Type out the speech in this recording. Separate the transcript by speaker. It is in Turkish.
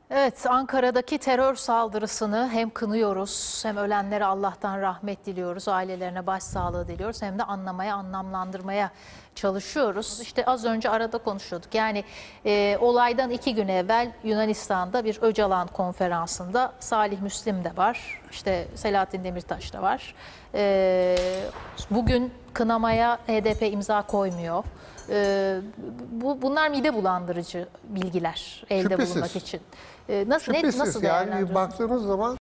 Speaker 1: Evet, Ankara'daki terör saldırısını hem kınıyoruz, hem ölenlere Allah'tan rahmet diliyoruz, ailelerine başsağlığı diliyoruz, hem de anlamaya, anlamlandırmaya çalışıyoruz. İşte az önce arada konuşuyorduk. Yani olaydan 2 gün evvel Yunanistan'da bir Öcalan konferansında Salih Müslim de var, işte Selahattin Demirtaş da var. Bugün kınamaya HDP imza koymuyor. Bunlar mide bulandırıcı bilgiler elde
Speaker 2: Şüphesiz.
Speaker 1: bulunmak için. Nasıl
Speaker 2: Şüphesiz
Speaker 1: nasıl
Speaker 2: yani
Speaker 1: değerlendiriyorsunuz?
Speaker 2: baktığınız zaman